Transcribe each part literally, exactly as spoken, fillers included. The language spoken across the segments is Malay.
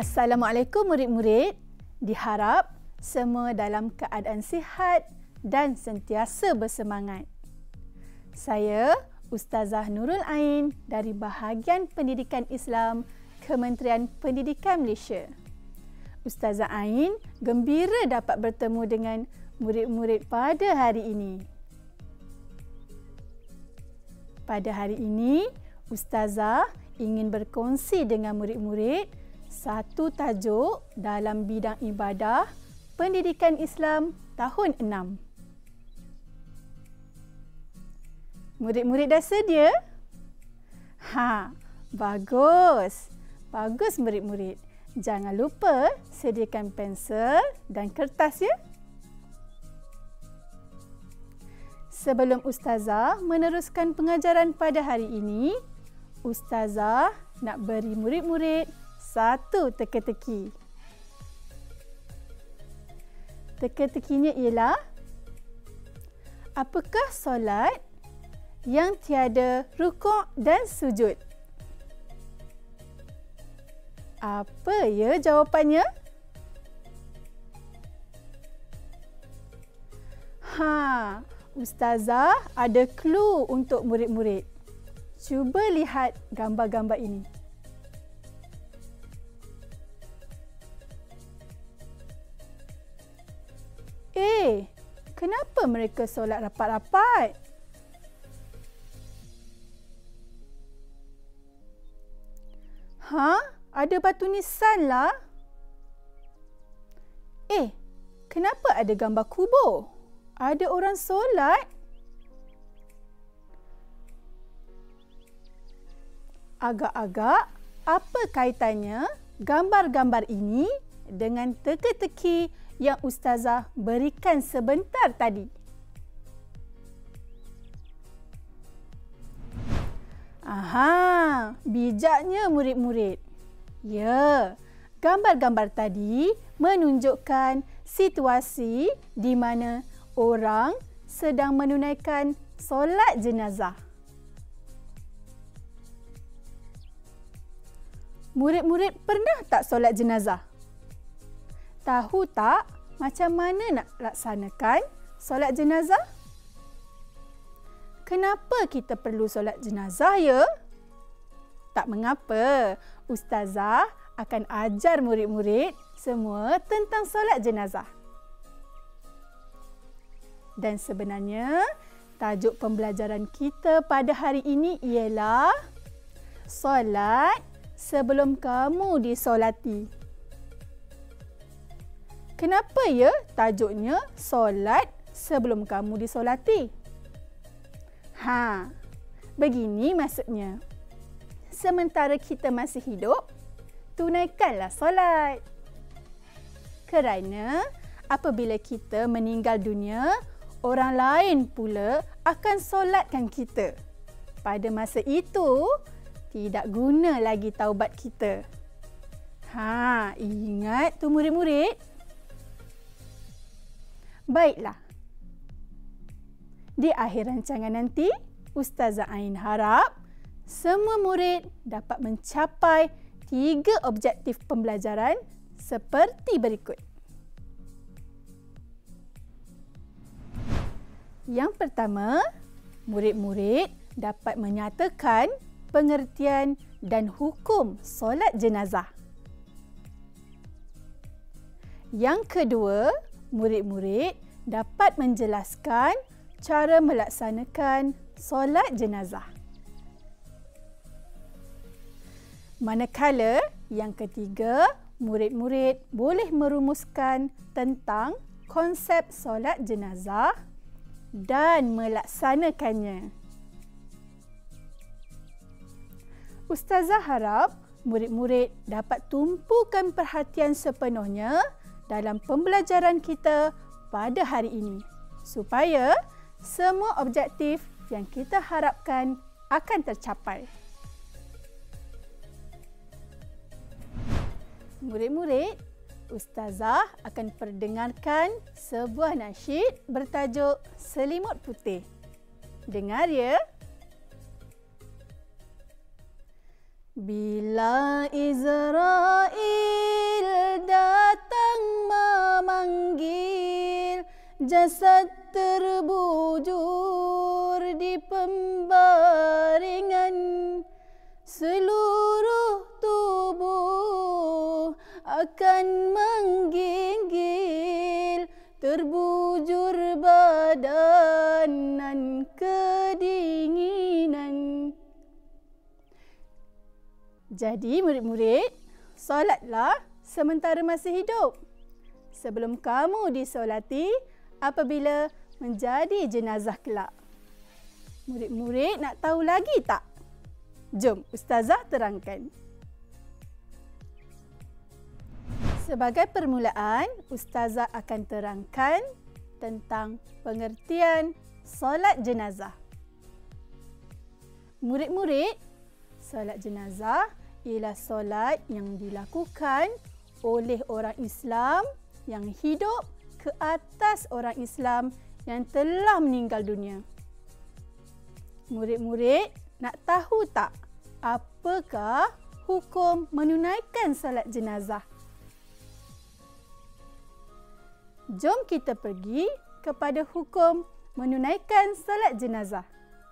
Assalamualaikum murid-murid. Diharap semua dalam keadaan sihat dan sentiasa bersemangat. Saya Ustazah Nurul Ain dari Bahagian Pendidikan Islam Kementerian Pendidikan Malaysia. Ustazah Ain gembira dapat bertemu dengan murid-murid pada hari ini. Pada hari ini, Ustazah ingin berkongsi dengan murid-murid satu tajuk dalam bidang ibadah pendidikan Islam tahun enam. Murid-murid dah sedia? Ha, bagus. Bagus murid-murid. Jangan lupa sediakan pensel dan kertas ya. Sebelum Ustazah meneruskan pengajaran pada hari ini, Ustazah nak beri murid-murid satu teka-teki. Teka-tekinya ialah, apakah solat yang tiada rukuk dan sujud? Apa ya jawapannya? Ha, Ustazah ada clue untuk murid-murid. Cuba lihat gambar-gambar ini. Eh, kenapa mereka solat rapat-rapat? Ha? Ada batu nisan lah. Eh, kenapa ada gambar kubur? Ada orang solat? Agak-agak, apa kaitannya gambar-gambar ini dengan teka-teki yang Ustazah berikan sebentar tadi? Aha, bijaknya murid-murid. Ya, gambar-gambar tadi menunjukkan situasi di mana orang sedang menunaikan solat jenazah. Murid-murid pernah tak solat jenazah? Tahu tak macam mana nak laksanakan solat jenazah? Kenapa kita perlu solat jenazah ya? Tak mengapa, Ustazah akan ajar murid-murid semua tentang solat jenazah. Dan sebenarnya, tajuk pembelajaran kita pada hari ini ialah solat sebelum kamu disolati. Kenapa ya tajuknya solat sebelum kamu disolati? Ha, begini maksudnya. Sementara kita masih hidup, tunaikanlah solat. Kerana apabila kita meninggal dunia, orang lain pula akan solatkan kita. Pada masa itu, tidak guna lagi taubat kita. Ha, ingat tu murid-murid? Baiklah. Di akhir rancangan nanti, Ustazah Ain harap semua murid dapat mencapai tiga objektif pembelajaran seperti berikut. Yang pertama, murid-murid dapat menyatakan pengertian dan hukum solat jenazah. Yang kedua, murid-murid dapat menjelaskan cara melaksanakan solat jenazah. Manakala yang ketiga, murid-murid boleh merumuskan tentang konsep solat jenazah dan melaksanakannya. Ustazah harap murid-murid dapat tumpukan perhatian sepenuhnya dalam pembelajaran kita pada hari ini supaya semua objektif yang kita harapkan akan tercapai. Murid-murid, Ustazah akan perdengarkan sebuah nasyid bertajuk Selimut Putih. Dengar ya. Bila Israel jasad terbujur di pembaringan, seluruh tubuh akan menggigil, terbujur badanan kedinginan. Jadi murid-murid, solatlah sementara masih hidup, sebelum kamu disolati apabila menjadi jenazah kelak. Murid-murid nak tahu lagi tak? Jom Ustazah terangkan. Sebagai permulaan, Ustazah akan terangkan tentang pengertian solat jenazah. Murid-murid, solat jenazah ialah solat yang dilakukan oleh orang Islam yang hidup ke atas orang Islam yang telah meninggal dunia. Murid-murid nak tahu tak apakah hukum menunaikan solat jenazah? Jom kita pergi kepada hukum menunaikan solat jenazah.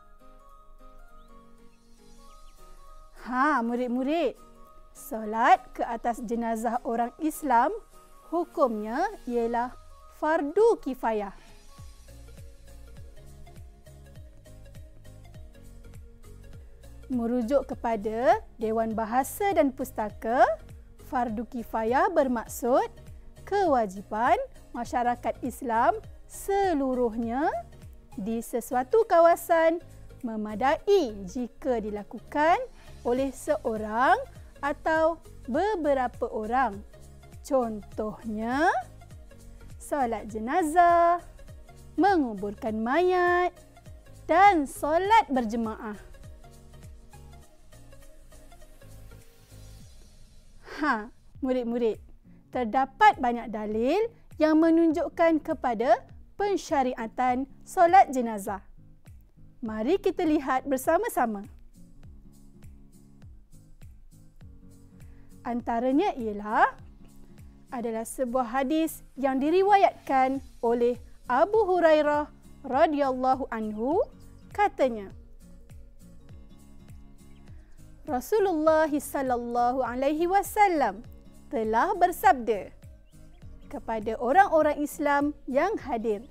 Ha, murid-murid, solat ke atas jenazah orang Islam hukumnya ialah fardu kifayah. Merujuk kepada Dewan Bahasa dan Pustaka, fardu kifayah bermaksud kewajipan masyarakat Islam seluruhnya di sesuatu kawasan memadai jika dilakukan oleh seorang atau beberapa orang. Contohnya, solat jenazah, menguburkan mayat dan solat berjemaah. Ha, murid-murid, terdapat banyak dalil yang menunjukkan kepada pensyariatan solat jenazah. Mari kita lihat bersama-sama. Antaranya ialah adalah sebuah hadis yang diriwayatkan oleh Abu Hurairah radhiyallahu anhu, katanya, Rasulullah sallallahu alaihi wasallam telah bersabda kepada orang-orang Islam yang hadir,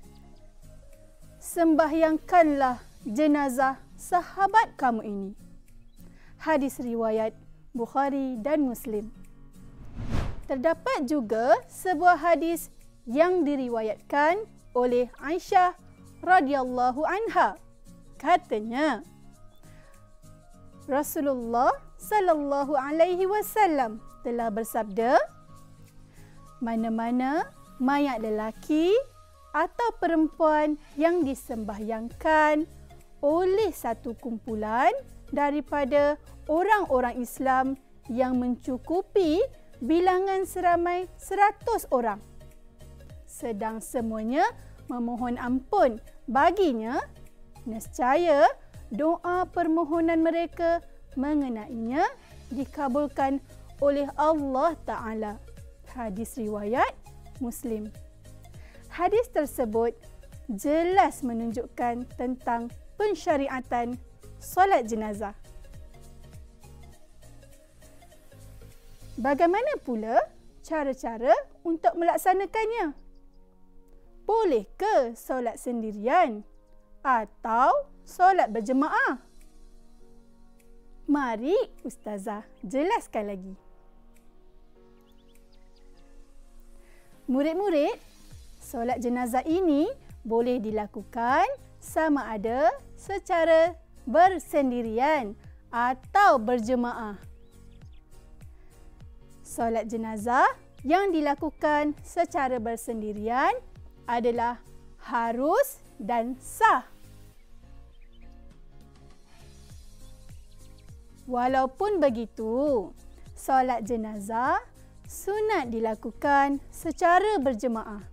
sembahyangkanlah jenazah sahabat kamu ini. Hadis riwayat Bukhari dan Muslim. Terdapat juga sebuah hadis yang diriwayatkan oleh Aisyah radhiyallahu anha. Katanya, Rasulullah sallallahu alaihi wasallam telah bersabda, mana-mana mayat lelaki atau perempuan yang disembahyangkan oleh satu kumpulan daripada orang-orang Islam yang mencukupi bilangan seramai seratus orang, sedang semuanya memohon ampun baginya, nescaya doa permohonan mereka mengenainya dikabulkan oleh Allah Ta'ala. Hadis riwayat Muslim. Hadis tersebut jelas menunjukkan tentang pensyariatan solat jenazah. Bagaimana pula cara-cara untuk melaksanakannya? Boleh ke solat sendirian atau solat berjemaah? Mari Ustazah jelaskan lagi. Murid-murid, solat jenazah ini boleh dilakukan sama ada secara bersendirian atau berjemaah. Solat jenazah yang dilakukan secara bersendirian adalah harus dan sah. Walaupun begitu, solat jenazah sunat dilakukan secara berjemaah.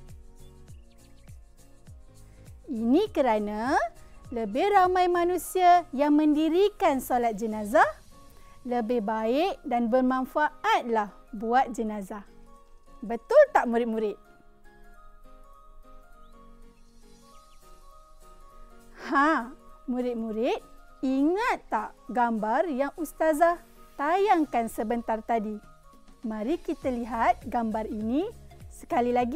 Ini kerana lebih ramai manusia yang mendirikan solat jenazah, lebih baik dan bermanfaatlah buat jenazah. Betul tak murid-murid? Ha, murid-murid, ingat tak gambar yang Ustazah tayangkan sebentar tadi? Mari kita lihat gambar ini sekali lagi.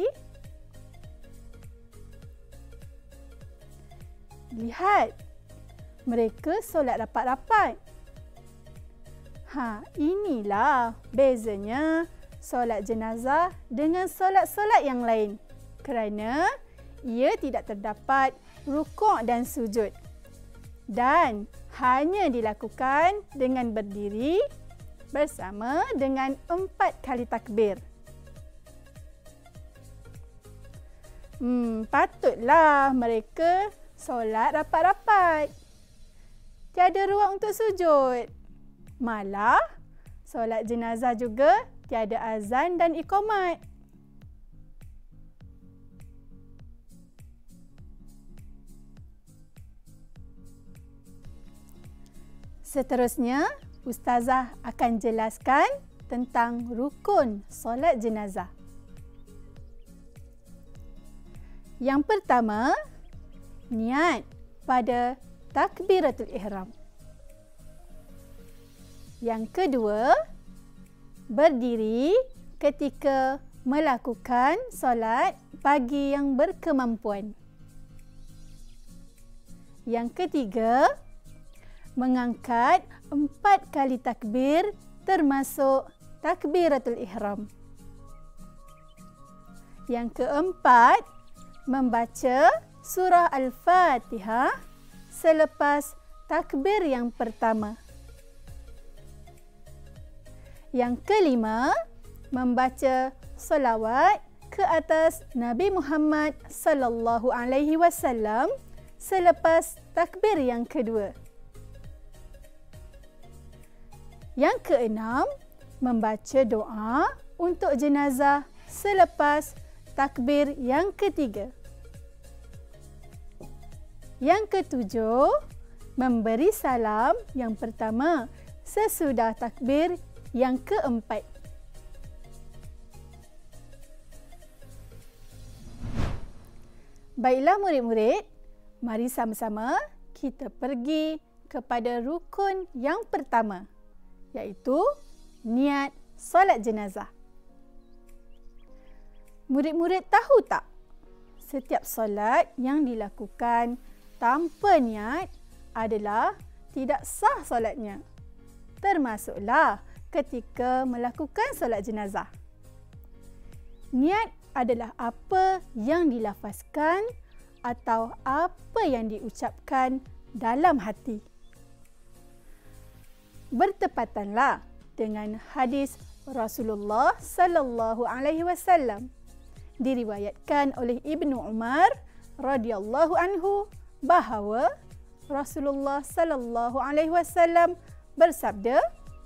Lihat, mereka solat rapat-rapat. Ha, inilah bezanya solat jenazah dengan solat-solat yang lain. Kerana ia tidak terdapat rukuk dan sujud. Dan hanya dilakukan dengan berdiri bersama dengan empat kali takbir. Hmm, patutlah mereka solat rapat-rapat. Tiada ruang untuk sujud. Malah, solat jenazah juga tiada azan dan iqamat. Seterusnya, Ustazah akan jelaskan tentang rukun solat jenazah. Yang pertama, niat pada takbiratul ihram. Yang kedua, berdiri ketika melakukan solat bagi yang berkemampuan. Yang ketiga, mengangkat empat kali takbir termasuk takbiratul ihram. Yang keempat, membaca surah Al-Fatihah selepas takbir yang pertama. Yang kelima, membaca selawat ke atas Nabi Muhammad sallallahu alaihi wasallam selepas takbir yang kedua. Yang keenam, membaca doa untuk jenazah selepas takbir yang ketiga. Yang ketujuh, memberi salam yang pertama sesudah takbir yang keempat. Baiklah murid-murid, mari sama-sama kita pergi kepada rukun yang pertama, iaitu niat solat jenazah. Murid-murid tahu tak, setiap solat yang dilakukan tanpa niat adalah tidak sah solatnya. Termasuklah ketika melakukan solat jenazah. Niat adalah apa yang dilafazkan atau apa yang diucapkan dalam hati. Bertepatanlah dengan hadis Rasulullah sallallahu alaihi wasallam. Diriwayatkan oleh Ibnu Umar radhiyallahu anhu bahawa Rasulullah sallallahu alaihi wasallam bersabda,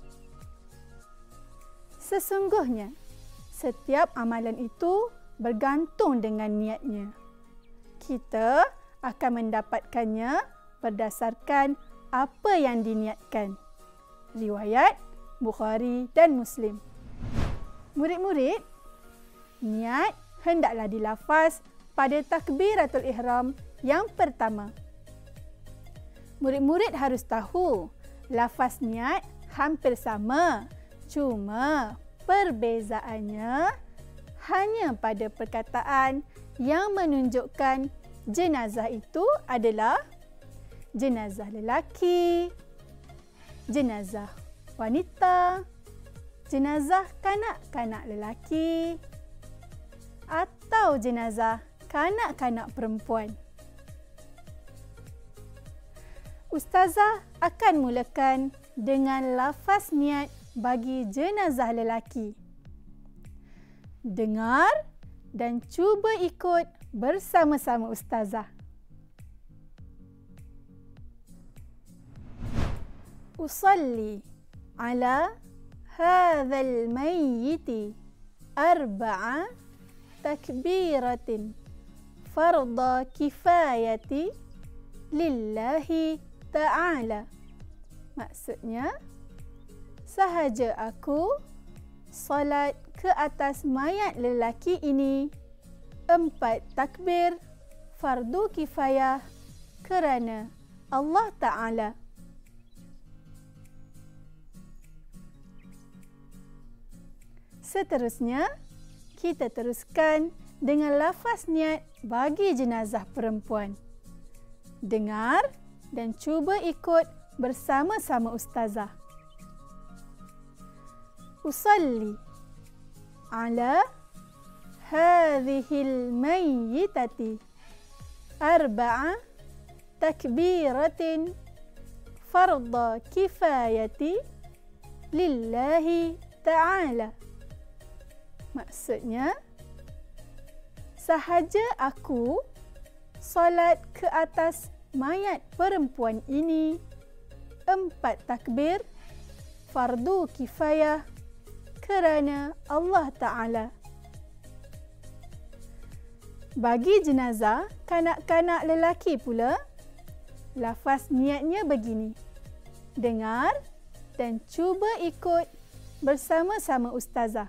sesungguhnya setiap amalan itu bergantung dengan niatnya. Kita akan mendapatkannya berdasarkan apa yang diniatkan. Riwayat Bukhari dan Muslim. Murid-murid, niat hendaklah dilafaz pada takbiratul ihram yang pertama. Murid-murid harus tahu, lafaz niat hampir sama, cuma perbezaannya hanya pada perkataan yang menunjukkan jenazah itu adalah jenazah lelaki, jenazah wanita, jenazah kanak-kanak lelaki atau jenazah kanak-kanak perempuan. Ustazah akan mulakan dengan lafaz niat bagi jenazah lelaki. Dengar dan cuba ikut bersama-sama Ustazah. Usalli ala hadzal mayyiti arba'a takbiratin farda kifayati lillahi ta'ala. Maksudnya, sahaja aku solat ke atas mayat lelaki ini empat takbir fardu kifayah kerana Allah Ta'ala. Seterusnya, kita teruskan dengan lafaz niat bagi jenazah perempuan. Dengar dan cuba ikut bersama-sama ustazah. Usalli ala hadhil mayyitati arba'a takbiratin farda kifayati lillahi ta'ala. Maksudnya, sahaja aku solat ke atas mayat perempuan ini empat takbir fardu kifayah kerana Allah Ta'ala. Bagi jenazah kanak-kanak lelaki pula, lafaz niatnya begini. Dengar dan cuba ikut bersama-sama ustazah.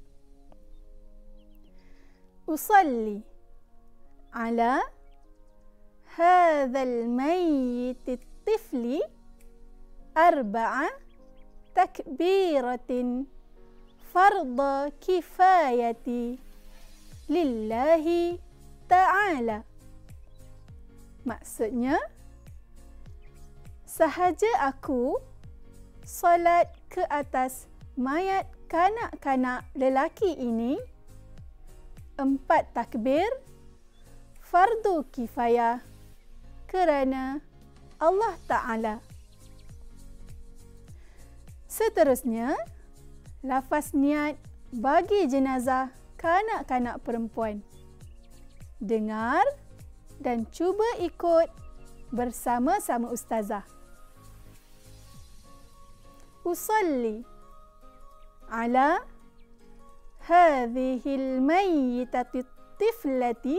Usalli ala hadzal mayyit at-tifli arba'a takbiratin farda kifayati lillahi ta'ala. Maksudnya, sahaja aku solat ke atas mayat kanak-kanak lelaki ini empat takbir fardu kifayah kerana Allah Ta'ala. Seterusnya, lafaz niat bagi jenazah kanak-kanak perempuan. Dengar dan cuba ikut bersama-sama ustazah. Usalli ala hadhil mayyitati at-tiflati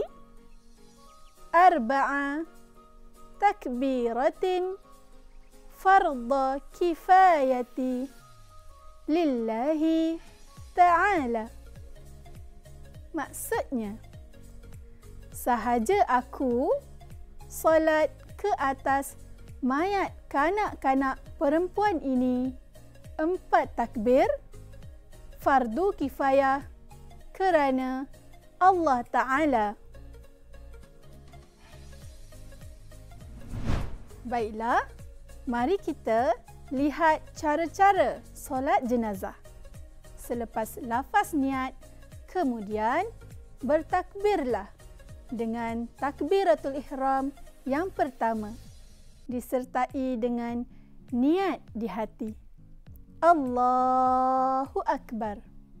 arba'a takbiratin farda kifayati lillahi ta'ala. Maksudnya, sahaja aku solat ke atas mayat kanak-kanak perempuan ini empat takbir fardu kifayah kerana Allah Ta'ala. Baiklah, mari kita lihat cara-cara solat jenazah. Selepas lafaz niat, kemudian bertakbirlah dengan takbiratul ihram yang pertama, disertai dengan niat di hati. Allahu Akbar.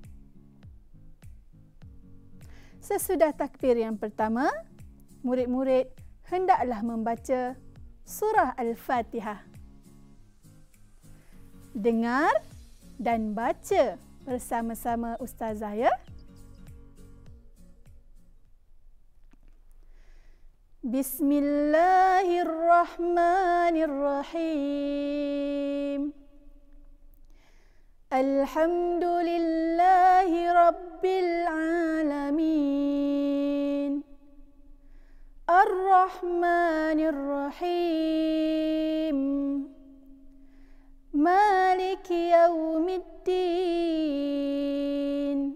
Sesudah takbir yang pertama, murid-murid hendaklah membaca surah Al-Fatihah. Dengar dan baca bersama-sama ustazah ya. Bismillahirrahmanirrahim. Alhamdulillahi Rabbil Alamin. Ar-Rahmanir-Rahim. Maliki Yawmiddin.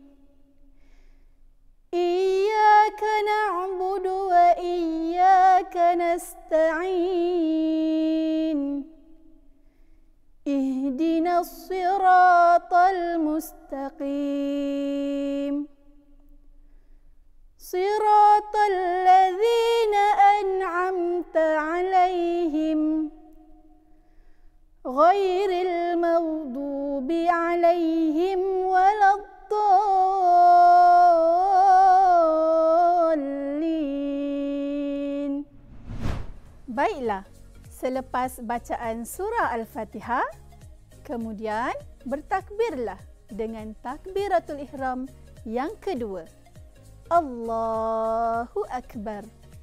Iyyaka na'budu wa iyyaka nasta'in. اهدنا الصراط المستقيم صراط الذين أنعمت عليهم غير المغضوب عليهم ولا الضالين. Baiklah, selepas bacaan surah Al-Fatihah, kemudian bertakbirlah dengan takbiratul ihram yang kedua. Allahu Akbar.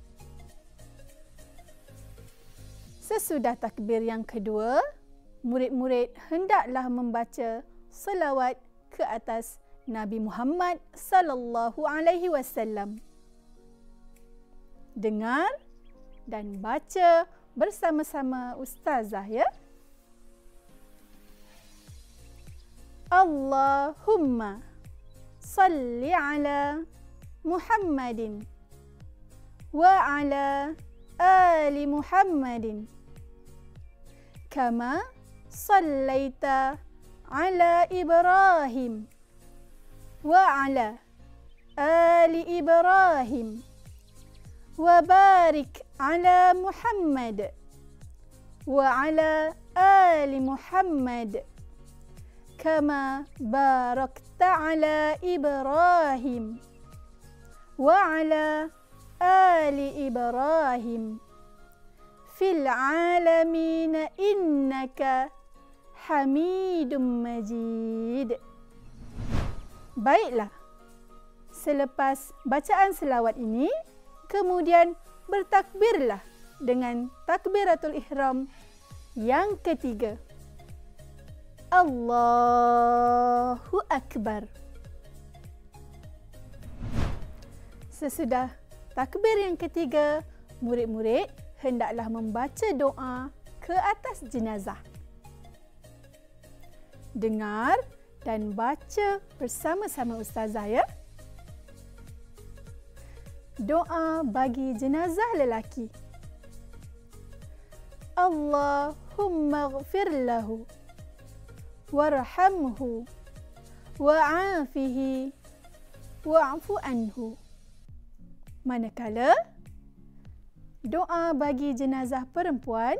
Sesudah takbir yang kedua, murid-murid hendaklah membaca selawat ke atas Nabi Muhammad sallallahu alaihi wasallam. Dengar dan baca bersama-sama ustazah ya. Allahumma salli ala Muhammadin wa ala ali Muhammadin kama sallaita ala Ibrahim wa ala ali Ibrahim wa barik ala Muhammad wa ala ali Muhammad kama barakta ala Ibrahim wa ala ali Ibrahim fil alamin innaka Hamidum Majid. Baiklah. Selepas bacaan selawat ini, kemudian bertakbirlah dengan takbiratul ihram yang ketiga. Allahu Akbar. Sesudah takbir yang ketiga, murid-murid hendaklah membaca doa ke atas jenazah. Dengar dan baca bersama-sama ustazah ya. Doa bagi jenazah lelaki. Allahumma ighfir lahu warhamhu wa'afihi wa'fu anhu. Manakala doa bagi jenazah perempuan,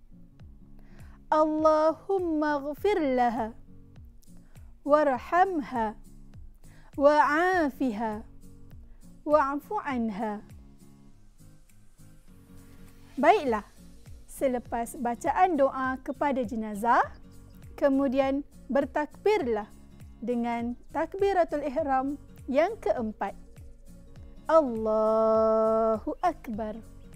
Allahumma ighfir laha warhamha wa'afiha wa'fu anha. Baiklah, selepas bacaan doa kepada jenazah, kemudian bertakbirlah dengan takbiratul ihram yang keempat. Allahu Akbar.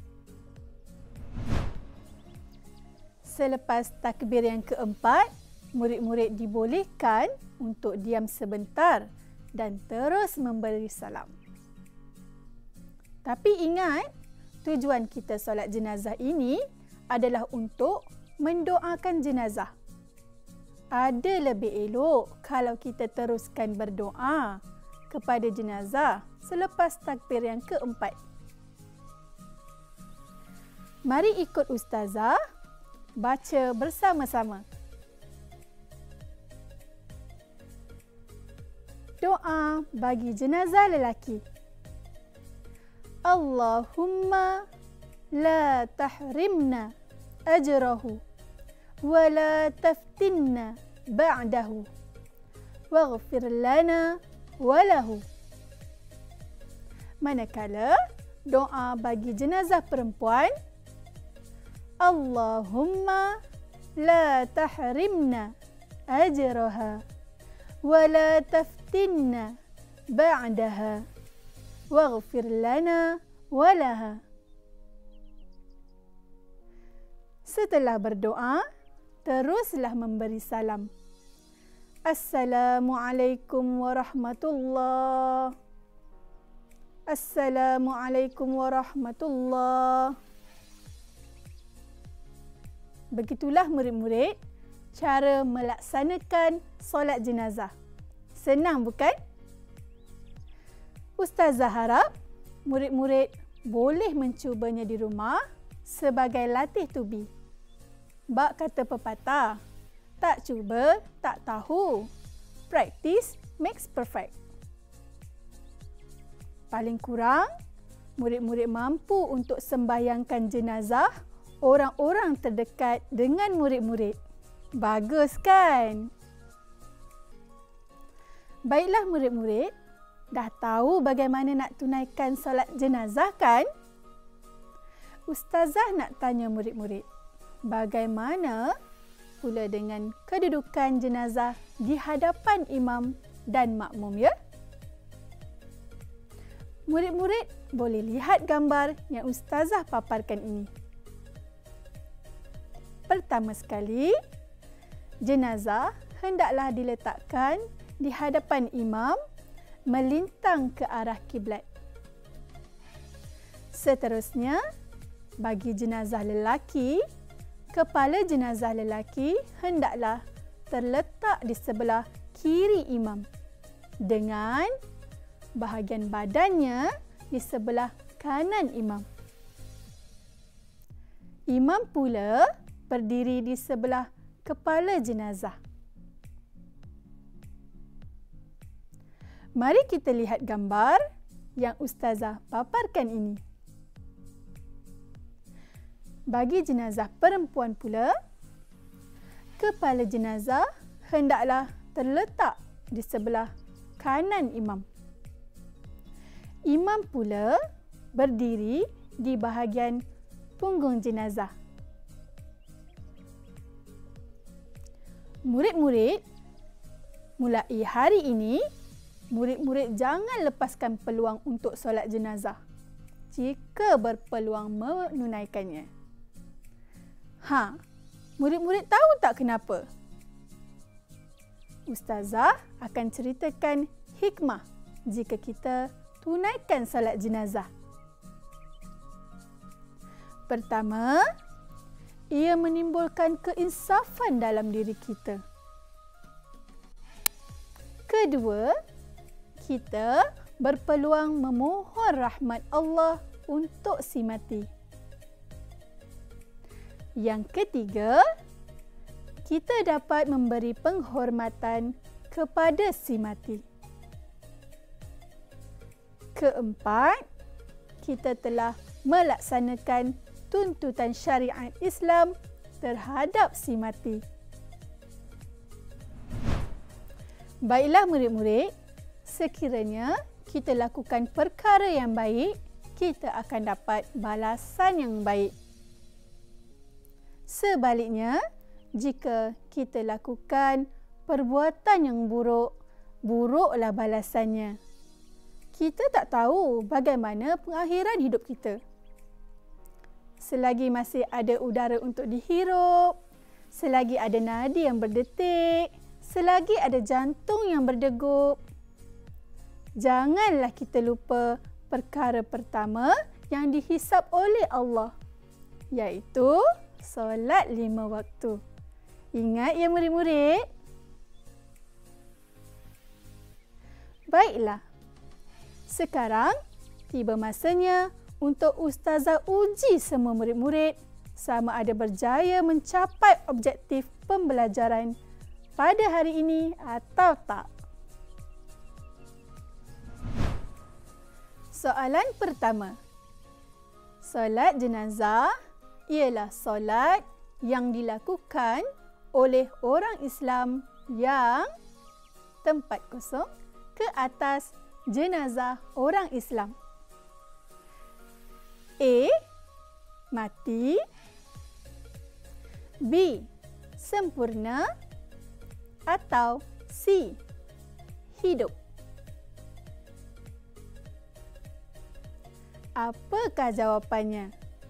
Selepas takbir yang keempat, murid-murid dibolehkan untuk diam sebentar dan terus memberi salam. Tapi ingat, tujuan kita solat jenazah ini adalah untuk mendoakan jenazah. Ada lebih elok kalau kita teruskan berdoa kepada jenazah selepas takbir yang keempat. Mari ikut ustazah baca bersama-sama. Doa bagi jenazah lelaki. Allahumma la tahrimna ajrahu wa la taftinna ba'dahu waghfir lana wa lahu. Manakala doa bagi jenazah perempuan, Allahumma la tahrimna ajraha wa la taftinna ba'daha waghfir lana wa laha. Setelah berdoa, teruslah memberi salam. Assalamualaikum warahmatullahi. Assalamualaikum warahmatullahi. Begitulah murid-murid cara melaksanakan solat jenazah. Senang bukan? Ustazah harap murid-murid boleh mencubanya di rumah sebagai latih tubi. Bak kata pepatah, tak cuba, tak tahu. Practice makes perfect. Paling kurang, murid-murid mampu untuk sembahyangkan jenazah orang-orang terdekat dengan murid-murid. Bagus kan? Baiklah murid-murid, dah tahu bagaimana nak tunaikan solat jenazah kan? Ustazah nak tanya murid-murid, bagaimana pula dengan kedudukan jenazah di hadapan imam dan makmum ya? Murid-murid boleh lihat gambar yang ustazah paparkan ini. Pertama sekali, jenazah hendaklah diletakkan di hadapan imam melintang ke arah kiblat. Seterusnya, Bagi jenazah lelaki, kepala jenazah lelaki hendaklah terletak di sebelah kiri imam dengan bahagian badannya di sebelah kanan imam. Imam pula berdiri di sebelah kepala jenazah. Mari kita lihat gambar yang Ustazah paparkan ini. Bagi jenazah perempuan pula, kepala jenazah hendaklah terletak di sebelah kanan imam. Imam pula berdiri di bahagian punggung jenazah. Murid-murid, mulai hari ini, murid-murid jangan lepaskan peluang untuk solat jenazah jika berpeluang menunaikannya. Ha, murid-murid tahu tak kenapa? Ustazah akan ceritakan hikmah jika kita tunaikan solat jenazah. Pertama, ia menimbulkan keinsafan dalam diri kita. Kedua, kita berpeluang memohon rahmat Allah untuk si mati. Yang ketiga, kita dapat memberi penghormatan kepada si mati. Keempat, kita telah melaksanakan tuntutan syariat Islam terhadap si mati. Baiklah murid-murid, sekiranya kita lakukan perkara yang baik, kita akan dapat balasan yang baik. Sebaliknya, jika kita lakukan perbuatan yang buruk, buruklah balasannya. Kita tak tahu bagaimana pengakhiran hidup kita. Selagi masih ada udara untuk dihirup, selagi ada nadi yang berdetik, selagi ada jantung yang berdegup, janganlah kita lupa perkara pertama yang dihisap oleh Allah, iaitu solat lima waktu. Ingat ya murid-murid? Baiklah. Sekarang tiba masanya untuk Ustazah uji semua murid-murid sama ada berjaya mencapai objektif pembelajaran pada hari ini atau tak. Soalan pertama. Solat jenazah ialah solat yang dilakukan oleh orang Islam yang tempat kosong ke atas jenazah orang Islam. A. Mati. B. Sempurna. Atau C. Hidup. Apakah jawapannya?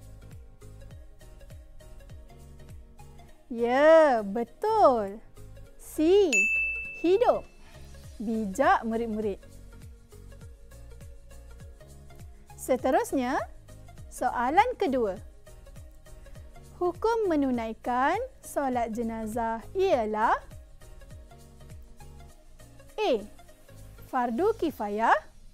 Ya, betul. C. Hidup. Bijak murid-murid. Seterusnya, soalan kedua. Hukum menunaikan solat jenazah ialah A. Fardu kifayah.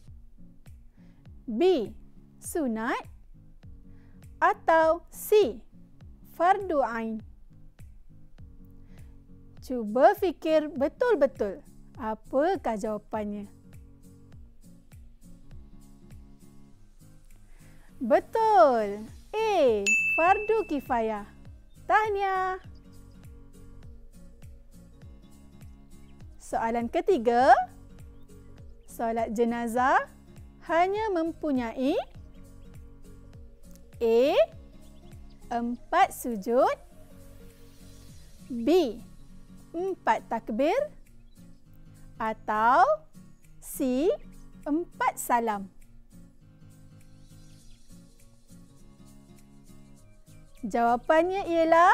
B. Sunat. Atau C. Fardu ain. Cuba fikir betul-betul. Apakah jawapannya? Betul. A. Fardu kifayah. Tahniah. Soalan ketiga. Solat jenazah hanya mempunyai A. Empat sujud. B. Empat takbir. Atau C. Empat salam. Jawapannya ialah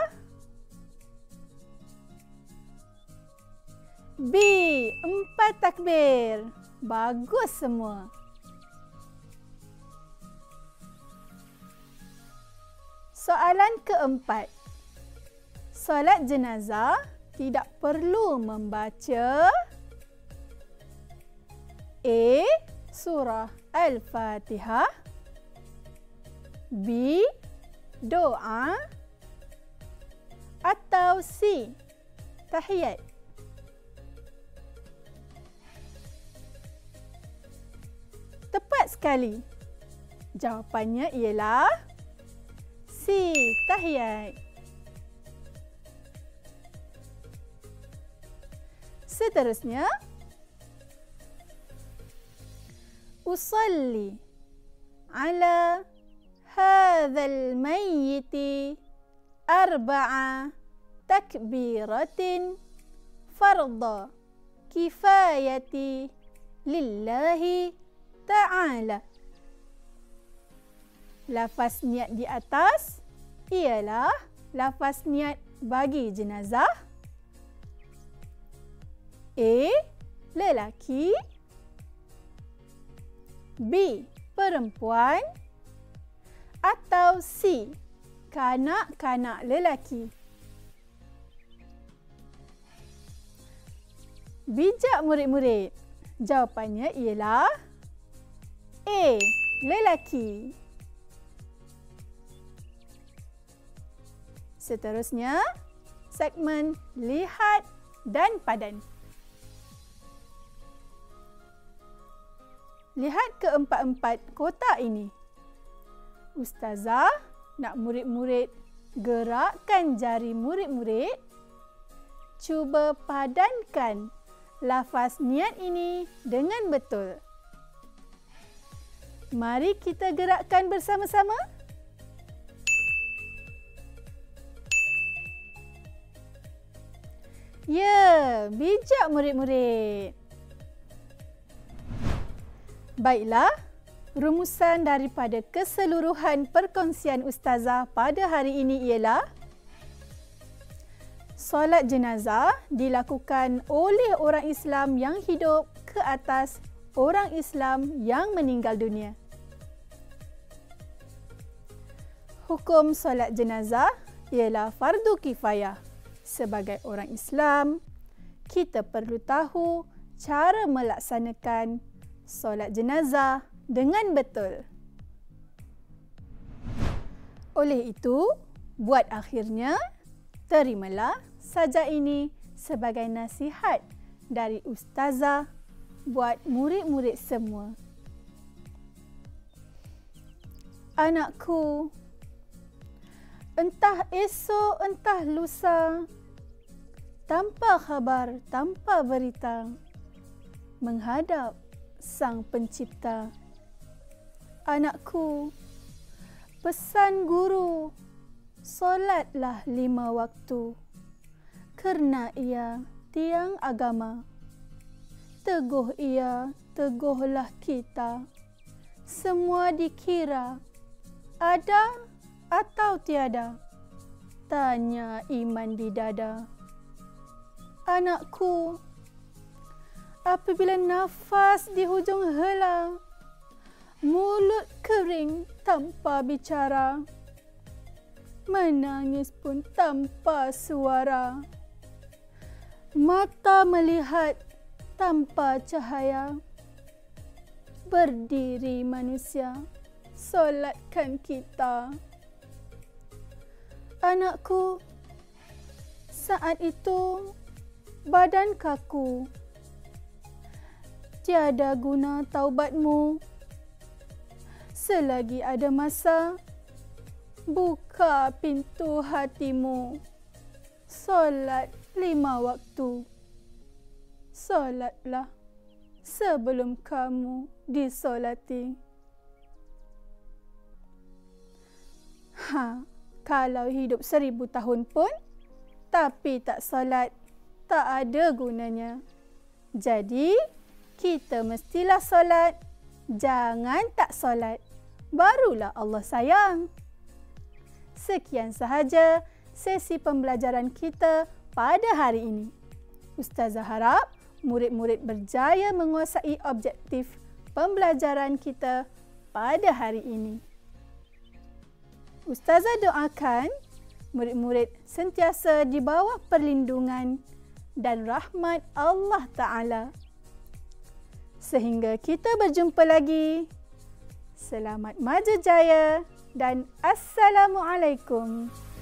B. Empat takbir. Bagus semua. Soalan keempat. Solat jenazah tidak perlu membaca A. Surah Al-Fatihah, B. Doa, atau C. Tahiyat. Tepat sekali. Jawapannya ialah C. Tahiyat. Seterusnya, usalli ala hadzal mayyiti arba'a takbiratin farda kifayati lillahi ta'ala. Lafaz niat di atas ialah lafaz niat bagi jenazah. A. Lelaki, B. Perempuan, atau C. Kanak-kanak lelaki. Bijak murid-murid. Jawapannya ialah A. Lelaki. Seterusnya, segmen lihat dan padan. Lihat keempat-empat kotak ini. Ustazah nak murid-murid gerakkan jari murid-murid. Cuba padankan lafaz niat ini dengan betul. Mari kita gerakkan bersama-sama. Ya, bijak murid-murid. Baiklah, rumusan daripada keseluruhan perkongsian Ustazah pada hari ini ialah solat jenazah dilakukan oleh orang Islam yang hidup ke atas orang Islam yang meninggal dunia. Hukum solat jenazah ialah fardu kifayah. Sebagai orang Islam, kita perlu tahu cara melaksanakan solat jenazah dengan betul. Oleh itu, buat akhirnya, terimalah saja ini sebagai nasihat dari Ustazah buat murid-murid semua. Anakku, entah esok, entah lusa, tanpa khabar, tanpa berita, menghadap Sang Pencipta. Anakku, pesan guru, solatlah lima waktu, kerana ia tiang agama. Teguh ia, teguhlah kita. Semua dikira, ada atau tiada, tanya iman di dada. Anakku, apabila nafas di hujung hela, mulut kering tanpa bicara, menangis pun tanpa suara, mata melihat tanpa cahaya, berdiri manusia, solatkan kita. Anakku, saat itu badan kaku, tiada guna taubatmu. Selagi ada masa, buka pintu hatimu. Solat lima waktu. Solatlah sebelum kamu disolati. Ha, kalau hidup seribu tahun pun, tapi tak solat, tak ada gunanya. Jadi, kita mestilah solat. Jangan tak solat. Barulah Allah sayang. Sekian sahaja sesi pembelajaran kita pada hari ini. Ustazah harap murid-murid berjaya menguasai objektif pembelajaran kita pada hari ini. Ustazah doakan murid-murid sentiasa di bawah perlindungan dan rahmat Allah Ta'ala. Sehingga kita berjumpa lagi. Selamat maju jaya dan Assalamualaikum.